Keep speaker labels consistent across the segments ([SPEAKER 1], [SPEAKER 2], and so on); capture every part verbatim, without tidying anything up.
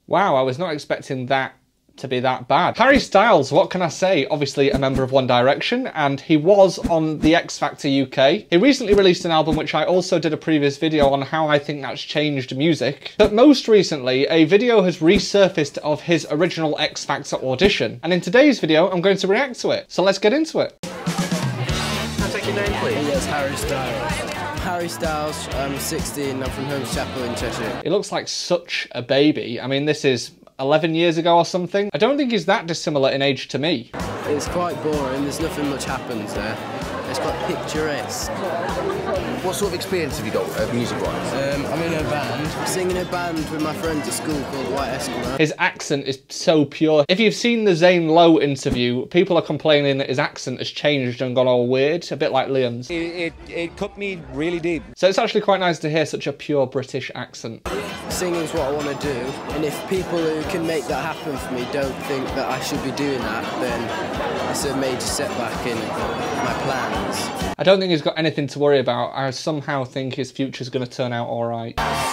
[SPEAKER 1] Wow, I was not expecting that to be that bad. Harry Styles, what can I say? Obviously a member of One Direction, and he was on the X Factor U K. He recently released an album which I also did a previous video on how I think that's changed music. But most recently, a video has resurfaced of his original X Factor audition. And in today's video, I'm going to react to it. So let's get into it.
[SPEAKER 2] Can I take your name, please?
[SPEAKER 3] Yes, Harry Styles. Harry Styles, I'm sixteen, I'm from Holmes Chapel in Cheshire.
[SPEAKER 1] He looks like such a baby. I mean, this is eleven years ago or something. I don't think he's that dissimilar in age to me.
[SPEAKER 3] It's quite boring, there's nothing much happens there. It's quite picturesque.
[SPEAKER 2] What sort of experience have you got uh, music-wise?
[SPEAKER 3] Um, I'm in a band. I sing in a band with my friends at school called White Eskimo.
[SPEAKER 1] His accent is so pure. If you've seen the Zane Lowe interview, people are complaining that his accent has changed and gone all weird, a bit like Liam's.
[SPEAKER 4] It, it, it cut me really deep.
[SPEAKER 1] So it's actually quite nice to hear such a pure British accent.
[SPEAKER 3] Singing's what I want to do, and if people who can make that happen for me don't think that I should be doing that, then it's a major setback in my plans.
[SPEAKER 1] I don't think he's got anything to worry about. I somehow think his future's going to turn out all right.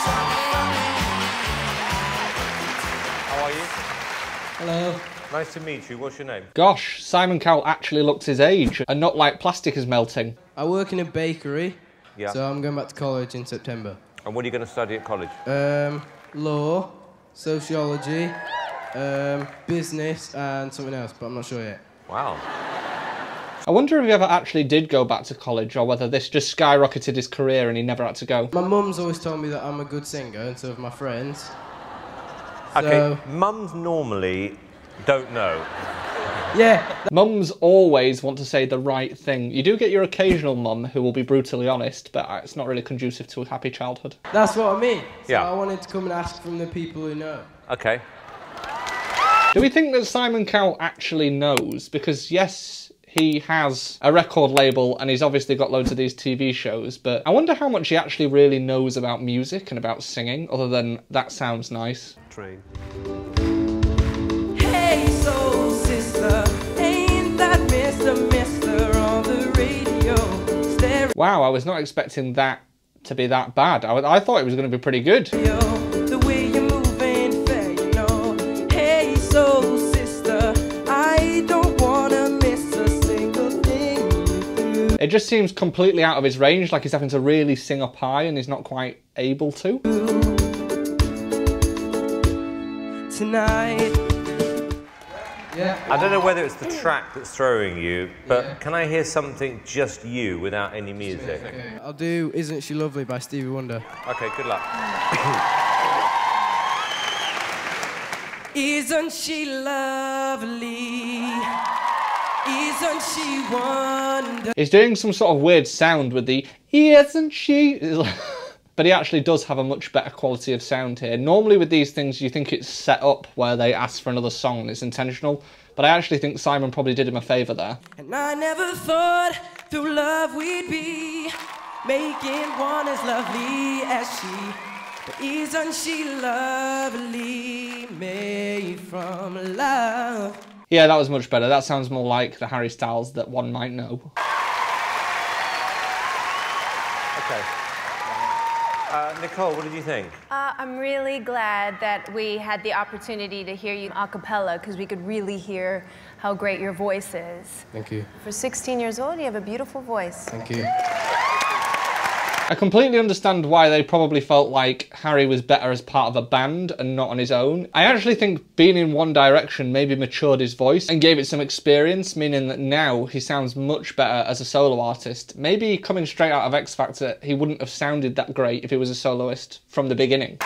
[SPEAKER 5] How are you?
[SPEAKER 1] Hello.
[SPEAKER 5] Nice to meet you. What's your name?
[SPEAKER 1] Gosh, Simon Cowell actually looks his age, and not like plastic is melting.
[SPEAKER 3] I work in a bakery,
[SPEAKER 5] Yeah.
[SPEAKER 3] so I'm going back to college in September.
[SPEAKER 5] And what are you going to study at college?
[SPEAKER 3] Um, law, sociology, um, business, and something else, but I'm not sure yet.
[SPEAKER 5] Wow.
[SPEAKER 1] I wonder if he ever actually did go back to college, or whether this just skyrocketed his career and he never had to go.
[SPEAKER 3] My mum's always told me that I'm a good singer, and so have my friends.
[SPEAKER 5] Okay,
[SPEAKER 3] So,
[SPEAKER 5] mums normally don't know.
[SPEAKER 3] yeah.
[SPEAKER 1] Mums always want to say the right thing. You do get your occasional mum who will be brutally honest, but it's not really conducive to a happy childhood.
[SPEAKER 3] That's what I mean. So
[SPEAKER 5] Yeah.
[SPEAKER 3] I wanted to come and ask from the people who know.
[SPEAKER 5] Okay.
[SPEAKER 1] Do we think that Simon Cowell actually knows? Because yes, he has a record label and he's obviously got loads of these T V shows, but I wonder how much he actually really knows about music and about singing, other than that sounds nice.
[SPEAKER 5] Train.
[SPEAKER 6] Hey, soul sister, ain't that Mister Mister on the radio? Stereo,
[SPEAKER 1] Wow, I was not expecting that to be that bad. I, I thought it was going to be pretty good.
[SPEAKER 6] the way you move ain't fair, you know. Hey, soul sister, I don't wanna miss a single thing you do
[SPEAKER 1] It just seems completely out of his range, like he's having to really sing up high and he's not quite able to.
[SPEAKER 6] tonight.
[SPEAKER 3] Yeah.
[SPEAKER 5] I don't know whether it's the track that's throwing you, but
[SPEAKER 3] Yeah.
[SPEAKER 5] can I hear something just you without any music?
[SPEAKER 3] Okay. I'll do Isn't She Lovely by Stevie Wonder.
[SPEAKER 5] Okay, good luck.
[SPEAKER 6] Isn't she lovely? Isn't she wonderful?
[SPEAKER 1] He's doing some sort of weird sound with the isn't she? But he actually does have a much better quality of sound here. Normally with these things you think it's set up where they ask for another song and it's intentional, but I actually think Simon probably did him a favour there.
[SPEAKER 6] And I never thought through love we'd be making one as lovely as she. But isn't she lovely, made from love?
[SPEAKER 1] Yeah, that was much better. That sounds more like the Harry Styles that one might know.
[SPEAKER 5] Okay. Uh, Nicole, what did you think?
[SPEAKER 7] Uh, I'm really glad that we had the opportunity to hear you a cappella, because we could really hear how great your voice is.
[SPEAKER 3] Thank you.
[SPEAKER 7] For sixteen years old, you have a beautiful voice.
[SPEAKER 3] Thank you.
[SPEAKER 1] I completely understand why they probably felt like Harry was better as part of a band and not on his own. I actually think being in One Direction maybe matured his voice and gave it some experience, meaning that now he sounds much better as a solo artist. Maybe coming straight out of X Factor, he wouldn't have sounded that great if he was a soloist from the beginning.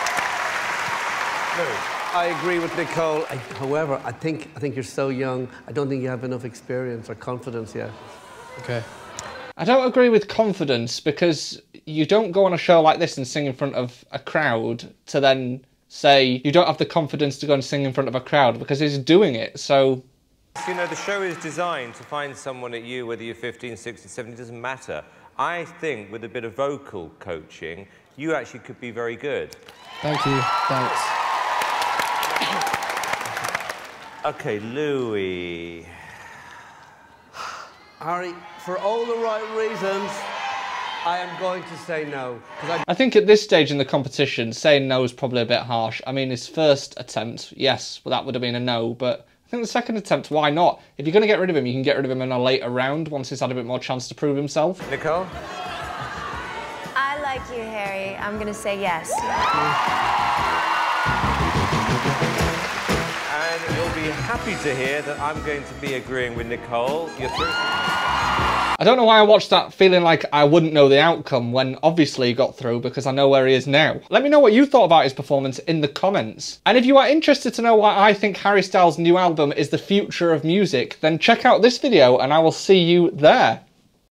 [SPEAKER 8] I agree with Nicole. I, however, I think, I think you're so young, I don't think you have enough experience or confidence yet.
[SPEAKER 3] Okay.
[SPEAKER 1] I don't agree with confidence, because you don't go on a show like this and sing in front of a crowd to then say you don't have the confidence to go and sing in front of a crowd, because he's doing it, so...
[SPEAKER 5] You know, the show is designed to find someone at you, whether you're fifteen, sixteen, seventeen, it doesn't matter. I think with a bit of vocal coaching, you actually could be very good.
[SPEAKER 3] Thank you. Thanks.
[SPEAKER 5] Okay, Louis.
[SPEAKER 8] Harry, for all the right reasons, I am going to say no. I...
[SPEAKER 1] I think at this stage in the competition, saying no is probably a bit harsh. I mean, his first attempt, yes, well, that would have been a no, but I think the second attempt, why not? If you're going to get rid of him, you can get rid of him in a later round once he's had a bit more chance to prove himself.
[SPEAKER 5] Nicole?
[SPEAKER 7] I like you, Harry. I'm going to say yes.
[SPEAKER 5] And you'll be happy to hear that I'm going to be agreeing with Nicole. You're through.
[SPEAKER 1] I don't know why I watched that feeling like I wouldn't know the outcome when obviously he got through, because I know where he is now. Let me know what you thought about his performance in the comments. And if you are interested to know why I think Harry Styles' new album is the future of music, then check out this video and I will see you there.